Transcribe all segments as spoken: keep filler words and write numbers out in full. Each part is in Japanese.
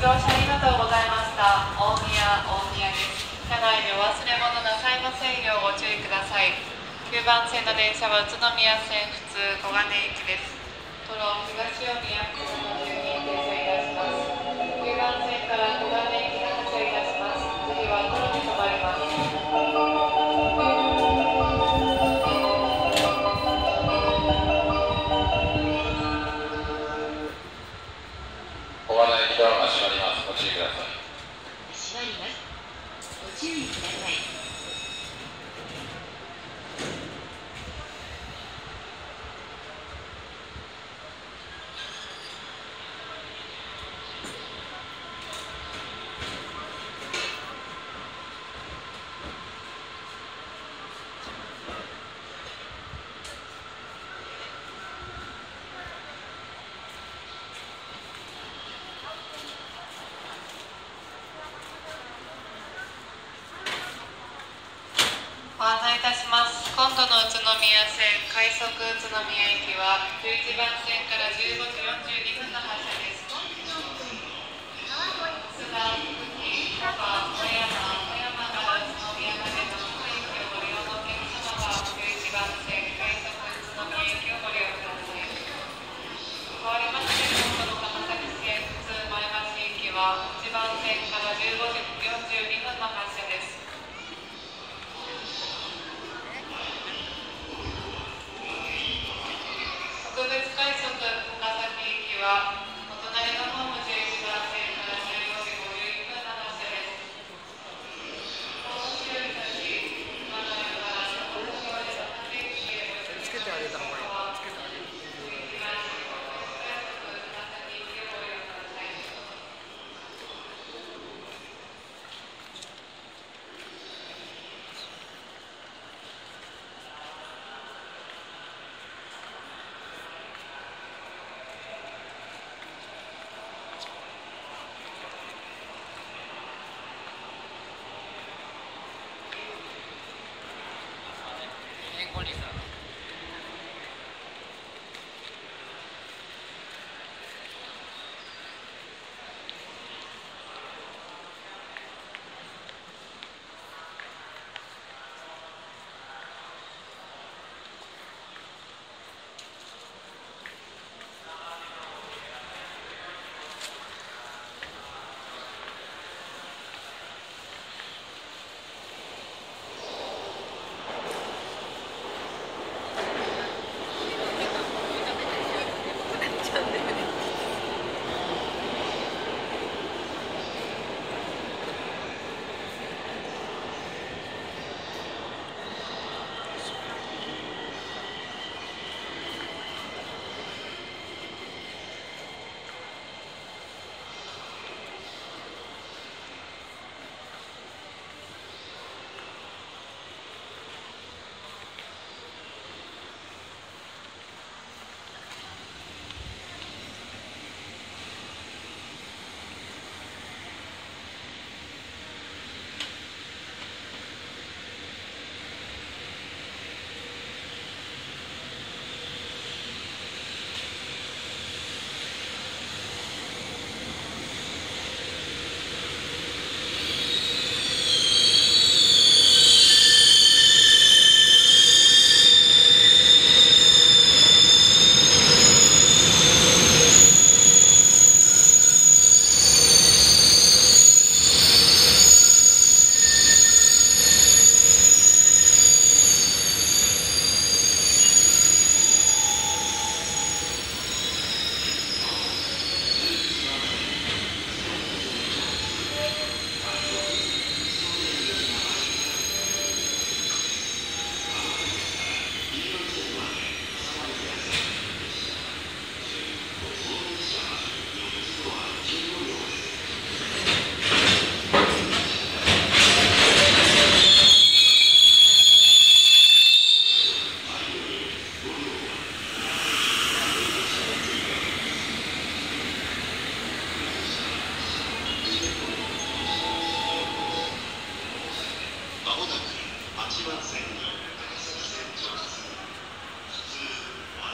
乗車ありがとうございました。大宮、大宮です。車内でお忘れ物なさいませんようご注意ください。きゅうばん線の電車は宇都宮線普通小金井行きです。トロン東大宮空の順に停車いたします。きゅうばん線から小金井行きが発車いたします。次はトロンに停まります。 小金井ドアが閉まります。ご注意ください。 閉まります。ご注意ください。 ご案内いたします。今度の宇都宮線快速宇都宮行きはじゅういちばん線からじゅうごじよんじゅうにふんの発車です。津田、福木、鳥羽、小山、小山から宇都宮までの各駅をご利用のお客様はじゅういちばん線快速宇都宮行きをご利用ください。変わりまして今度の高崎線普通前橋行きはいちばん線からじゅうごじよんじゅうにふんの発車です。特別快速高崎行きはお隣のホームじゅういちばん線からじゅうごじごじゅういっぷんの発車です。ホーム注意たち、今のような高崎までの各駅へお越しください。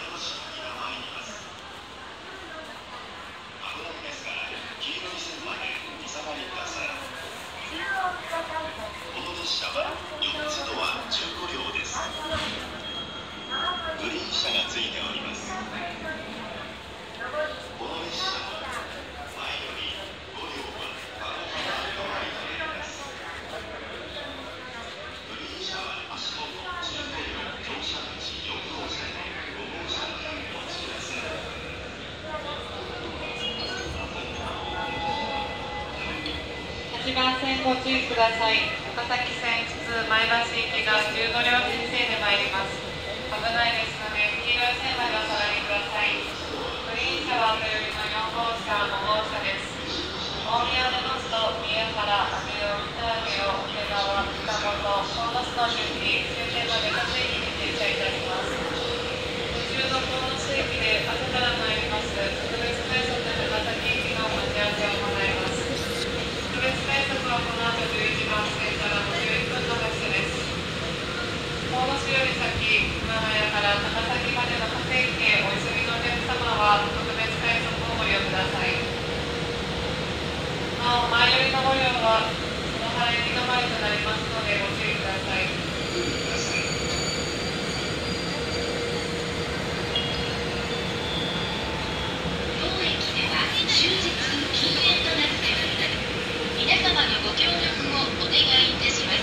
黄色い線までちばん線ご注意ください。高崎線普通前橋行きがじゅうごりょう編成で参ります。危ないですので黄色い線までお下がりください。グリーン車は最寄りのよん号車、ご号車です。大宮を出ますと宮原、阿部尾、北上尾、桶川、北本、鴻巣の順に終点まで各駅に停車いたします。途中の鴻巣駅で後から参ります特別快速高崎行きの待ち合わせを行います。特別快速はこの後じゅういちばん線からごじゅういっぷんの発車です。鴻巣より先、熊谷から高崎までの各駅へお急ぎのお客様は特別快速をご利用ください。なお、前寄りのご利用はその原駅の前となりますのでご注意ください。 当駅では終日禁煙となっております。皆様のご協力をお願いいたします。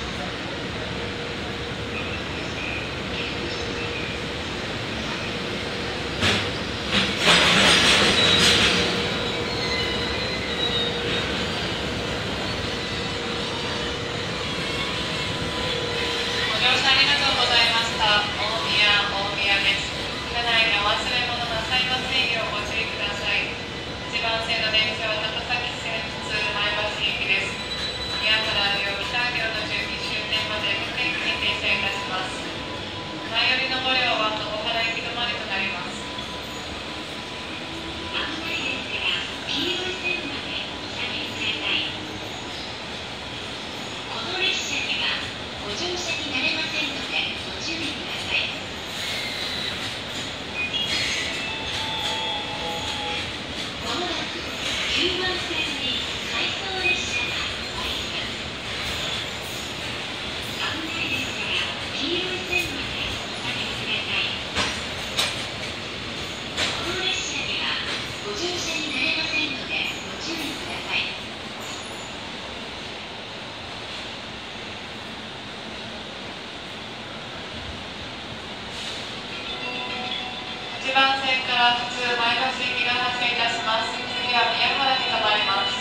ご乗車ありがとうございました。大宮、大宮です。車内でお忘れ物なさいませんようご注意ください。いちばん線の電車は高崎線普通前橋行きです。宮原両北両の順に終点まで各駅に停車いたします。前寄りのご両は野原駅止まりとなります。 危ないですから黄色い線までお下がりください。この列車にはご乗車になれませんのでご注意ください。まもなくきゅうばん線に回送列車が参ります。危ないですから黄色い線までお下がりください。この列車にはご乗車になれませんのでご注意ください。 いちばん線から普通前橋行きが発車いたします。次は宮原に停まります。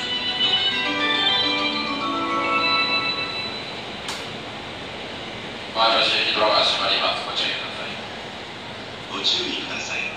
前橋駅ドアが閉まります。ご注意ください。 ご注意ください。